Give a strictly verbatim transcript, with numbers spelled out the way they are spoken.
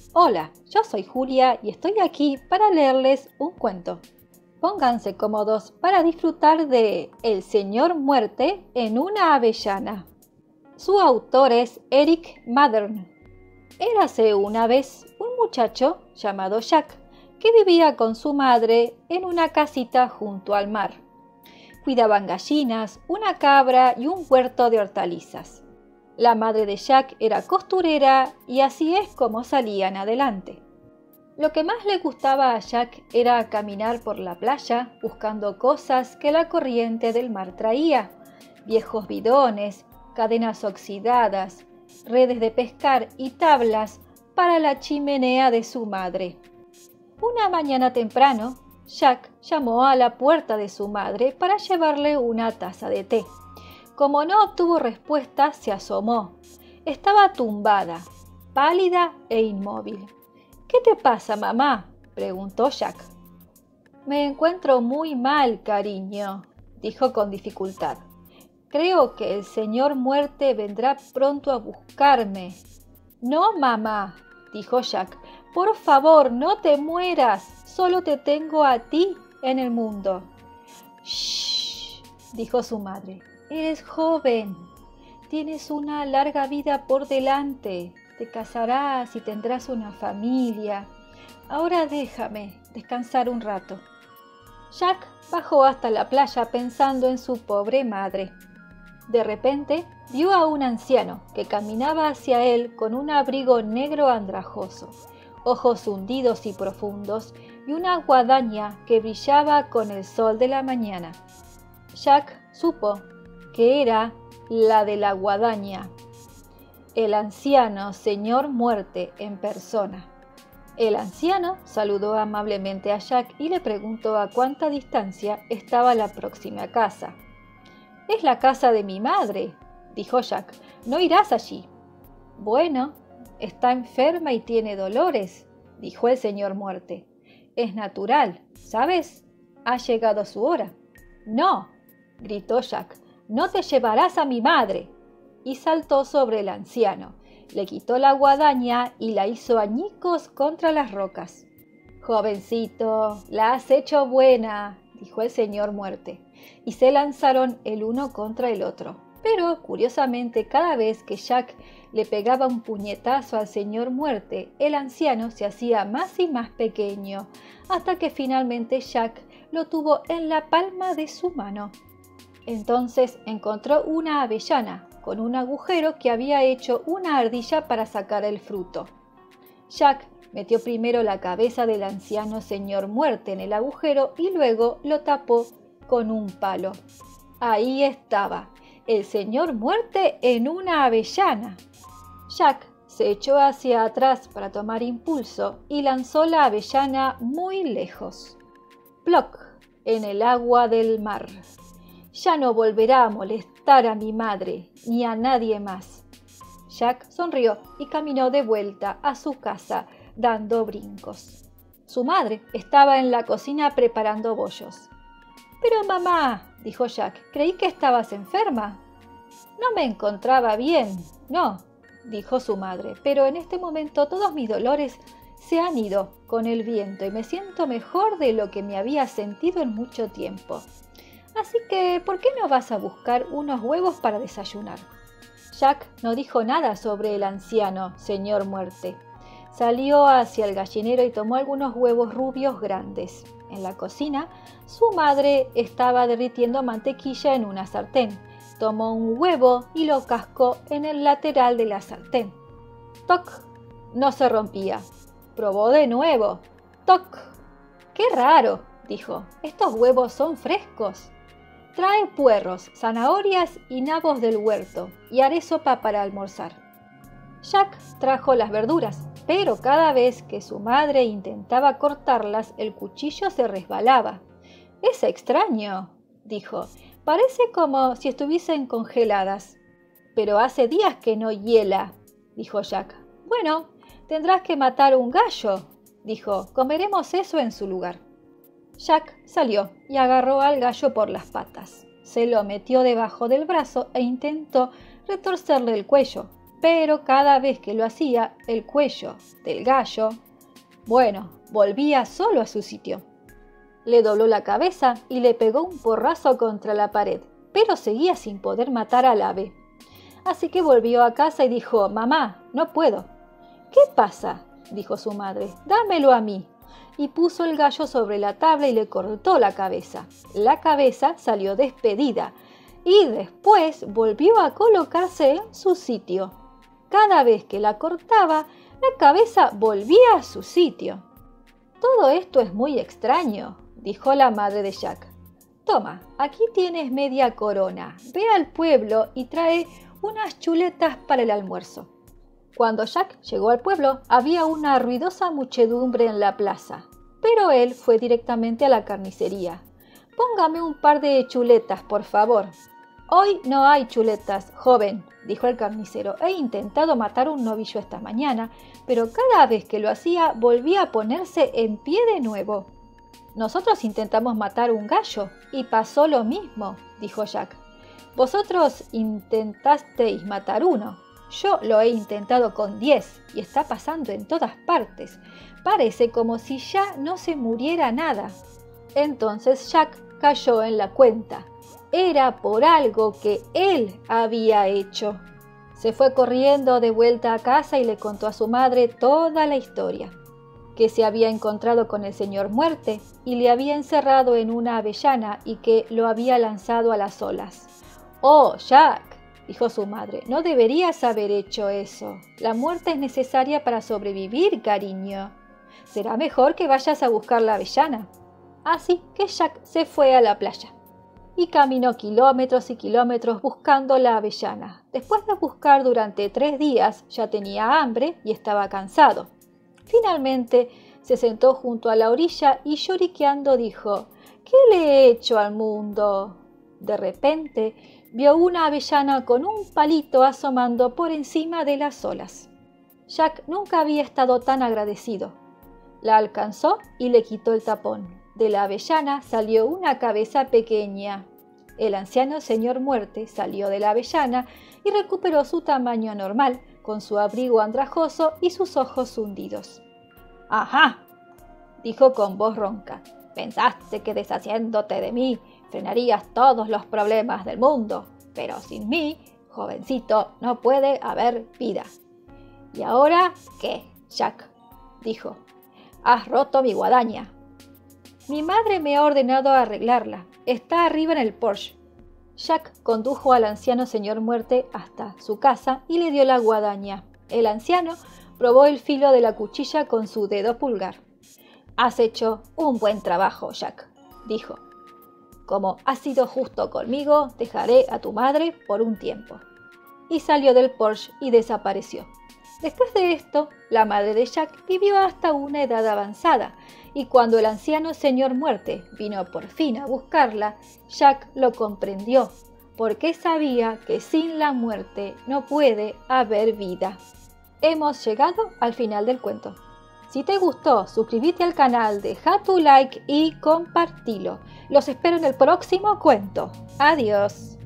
Hola, yo soy Julia y estoy aquí para leerles un cuento. Pónganse cómodos para disfrutar de El Señor Muerte en una avellana. Su autor es Eric Maddern. Érase una vez un muchacho llamado Jack que vivía con su madre en una casita junto al mar. Cuidaban gallinas, una cabra y un huerto de hortalizas. La madre de Jack era costurera y así es como salían adelante. Lo que más le gustaba a Jack era caminar por la playa buscando cosas que la corriente del mar traía: viejos bidones, cadenas oxidadas, redes de pescar y tablas para la chimenea de su madre. Una mañana temprano, Jack llamó a la puerta de su madre para llevarle una taza de té. Como no obtuvo respuesta, se asomó. Estaba tumbada, pálida e inmóvil. «¿Qué te pasa, mamá?», preguntó Jack. «Me encuentro muy mal, cariño», dijo con dificultad. «Creo que el Señor Muerte vendrá pronto a buscarme». «No, mamá», dijo Jack. «Por favor, no te mueras. Solo te tengo a ti en el mundo». «Shh», dijo su madre. «Eres joven. Tienes una larga vida por delante. Te casarás y tendrás una familia. Ahora déjame descansar un rato». Jack bajó hasta la playa pensando en su pobre madre. De repente vio a un anciano que caminaba hacia él con un abrigo negro andrajoso, ojos hundidos y profundos y una guadaña que brillaba con el sol de la mañana. Jack supo que era la de la guadaña, el anciano Señor Muerte en persona. El anciano saludó amablemente a Jack y le preguntó a cuánta distancia estaba la próxima casa. «Es la casa de mi madre», dijo Jack. «No irás allí». «Bueno, está enferma y tiene dolores», dijo el Señor Muerte. «Es natural, ¿sabes? Ha llegado su hora». «No», gritó Jack, «no te llevarás a mi madre». Y saltó sobre el anciano, le quitó la guadaña y la hizo añicos contra las rocas. «Jovencito, la has hecho buena», dijo el Señor Muerte, y se lanzaron el uno contra el otro. Pero, curiosamente, cada vez que Jack le pegaba un puñetazo al Señor Muerte, el anciano se hacía más y más pequeño, hasta que finalmente Jack lo tuvo en la palma de su mano. Entonces encontró una avellana con un agujero que había hecho una ardilla para sacar el fruto. Jack metió primero la cabeza del anciano Señor Muerte en el agujero y luego lo tapó con un palo. Ahí estaba, el Señor Muerte en una avellana. Jack se echó hacia atrás para tomar impulso y lanzó la avellana muy lejos. ¡Ploc!, en el agua del mar. «Ya no volverá a molestar a mi madre, ni a nadie más». Jack sonrió y caminó de vuelta a su casa, dando brincos. Su madre estaba en la cocina preparando bollos. «Pero mamá», dijo Jack, «creí que estabas enferma». «No me encontraba bien, no», dijo su madre, «pero en este momento todos mis dolores se han ido con el viento y me siento mejor de lo que me había sentido en mucho tiempo. Así que, ¿por qué no vas a buscar unos huevos para desayunar?» Jack no dijo nada sobre el anciano Señor Muerte. Salió hacia el gallinero y tomó algunos huevos rubios grandes. En la cocina, su madre estaba derritiendo mantequilla en una sartén. Tomó un huevo y lo cascó en el lateral de la sartén. ¡Toc! No se rompía. Probó de nuevo. ¡Toc! ¡Qué raro!, dijo. «Estos huevos son frescos». «Trae puerros, zanahorias y nabos del huerto y haré sopa para almorzar». Jack trajo las verduras, pero cada vez que su madre intentaba cortarlas, el cuchillo se resbalaba. «Es extraño», dijo. «Parece como si estuviesen congeladas». «Pero hace días que no hiela», dijo Jack. «Bueno, tendrás que matar un gallo», dijo. «Comeremos eso en su lugar». Jack salió y agarró al gallo por las patas. Se lo metió debajo del brazo e intentó retorcerle el cuello, pero cada vez que lo hacía, el cuello del gallo, bueno, volvía solo a su sitio. Le dobló la cabeza y le pegó un porrazo contra la pared, pero seguía sin poder matar al ave. Así que volvió a casa y dijo: «Mamá, no puedo». «¿Qué pasa?», dijo su madre. «Dámelo a mí». Y puso el gallo sobre la tabla y le cortó la cabeza. La cabeza salió despedida y después volvió a colocarse en su sitio. Cada vez que la cortaba, la cabeza volvía a su sitio. «Todo esto es muy extraño», dijo la madre de Jack. «Toma, aquí tienes media corona. Ve al pueblo y trae unas chuletas para el almuerzo». Cuando Jack llegó al pueblo, había una ruidosa muchedumbre en la plaza, pero él fue directamente a la carnicería. «Póngame un par de chuletas, por favor». «Hoy no hay chuletas, joven», dijo el carnicero. «He intentado matar un novillo esta mañana, pero cada vez que lo hacía volvía a ponerse en pie de nuevo». «Nosotros intentamos matar un gallo y pasó lo mismo», dijo Jack. «Vosotros intentasteis matar uno. Yo lo he intentado con diez y está pasando en todas partes. Parece como si ya no se muriera nada». Entonces Jack cayó en la cuenta. Era por algo que él había hecho. Se fue corriendo de vuelta a casa y le contó a su madre toda la historia. Que se había encontrado con el señor Muerte y le había encerrado en una avellana y que lo había lanzado a las olas. «Oh, Jack», dijo su madre, «no deberías haber hecho eso. La muerte es necesaria para sobrevivir, cariño. Será mejor que vayas a buscar la avellana». Así que Jack se fue a la playa y caminó kilómetros y kilómetros buscando la avellana. Después de buscar durante tres días, ya tenía hambre y estaba cansado. Finalmente se sentó junto a la orilla y lloriqueando dijo: «¿Qué le he hecho al mundo?». De repente vio una avellana con un palito asomando por encima de las olas. Jack nunca había estado tan agradecido. La alcanzó y le quitó el tapón. De la avellana salió una cabeza pequeña. El anciano señor Muerte salió de la avellana y recuperó su tamaño normal, con su abrigo andrajoso y sus ojos hundidos. «Ajá», dijo con voz ronca, «pensaste que deshaciéndote de mí frenarías todos los problemas del mundo, pero sin mí, jovencito, no puede haber vida». «¿Y ahora qué, Jack?», dijo. «Has roto mi guadaña». «Mi madre me ha ordenado arreglarla. Está arriba en el porche». Jack condujo al anciano señor Muerte hasta su casa y le dio la guadaña. El anciano probó el filo de la cuchilla con su dedo pulgar. «Has hecho un buen trabajo, Jack», dijo. «Como has sido justo conmigo, dejaré a tu madre por un tiempo». Y salió del porche y desapareció. Después de esto, la madre de Jack vivió hasta una edad avanzada, y cuando el anciano señor Muerte vino por fin a buscarla, Jack lo comprendió, porque sabía que sin la muerte no puede haber vida. Hemos llegado al final del cuento. Si te gustó, suscríbete al canal, deja tu like y compartilo. Los espero en el próximo cuento. Adiós.